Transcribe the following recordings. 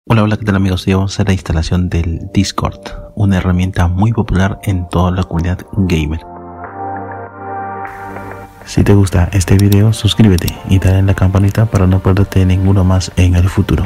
Hola, ¿qué tal amigos? Hoy vamos a hacer la instalación del Discord, una herramienta muy popular en toda la comunidad gamer. Si te gusta este video, suscríbete y dale en la campanita para no perderte ninguno más en el futuro.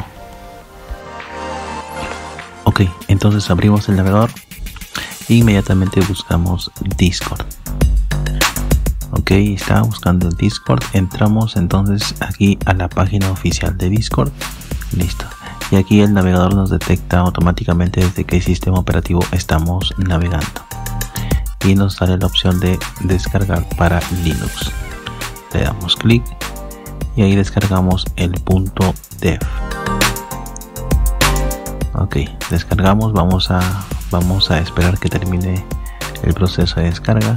Ok, entonces abrimos el navegador e inmediatamente buscamos Discord. Ok, está buscando el Discord. Entramos entonces aquí a la página oficial de Discord. Listo. Y aquí el navegador nos detecta automáticamente desde qué sistema operativo estamos navegando. Y nos sale la opción de descargar para Linux. Le damos clic y ahí descargamos el .dev. Ok, descargamos. Vamos a esperar que termine el proceso de descarga.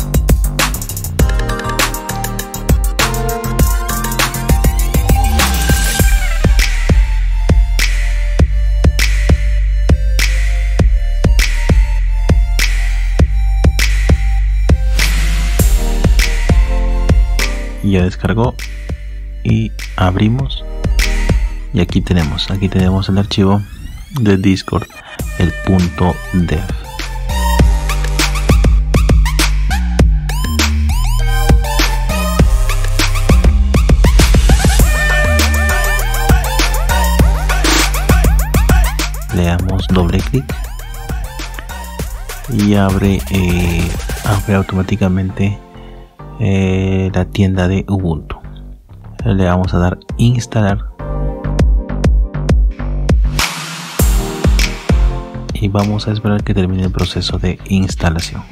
Ya descargó y abrimos y aquí tenemos el archivo de Discord, el .dev. Le damos doble clic y abre automáticamente la tienda de Ubuntu. Le vamos a dar instalar y vamos a esperar que termine el proceso de instalación.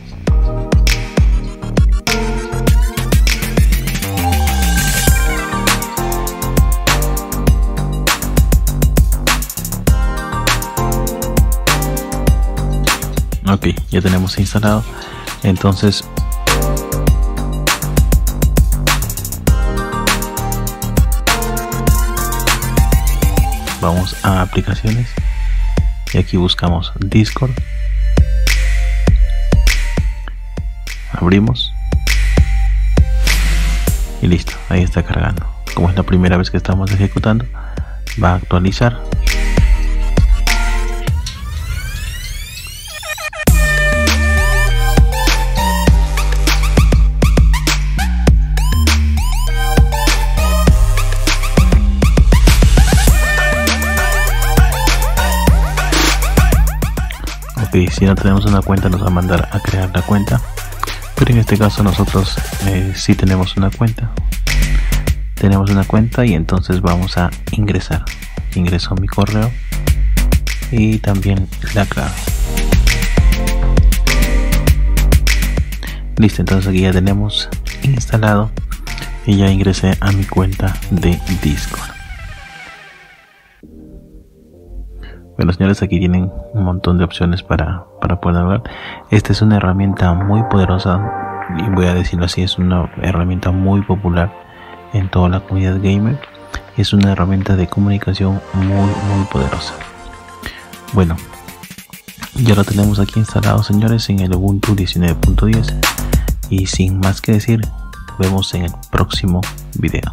Ok, ya tenemos instalado. Entonces vamos a aplicaciones y aquí buscamos Discord, abrimos y listo, ahí está cargando. Como es la primera vez que estamos ejecutando, va a actualizar. Ok, si no tenemos una cuenta nos va a mandar a crear la cuenta, pero en este caso nosotros sí tenemos una cuenta. Y entonces vamos a ingresar. Ingreso mi correo y también la clave. Listo, entonces aquí ya tenemos instalado y ya ingresé a mi cuenta de Discord. Bueno, señores, aquí tienen un montón de opciones para poder navegar. Esta es una herramienta muy poderosa y voy a decirlo así, es una herramienta muy popular en toda la comunidad gamer. Es una herramienta de comunicación muy poderosa. Bueno, ya lo tenemos aquí instalado, señores, en el Ubuntu 19.10 y sin más que decir, nos vemos en el próximo video.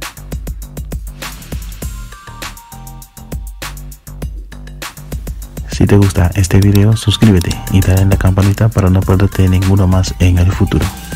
Si te gusta este video, suscríbete y dale en la campanita para no perderte ninguno más en el futuro.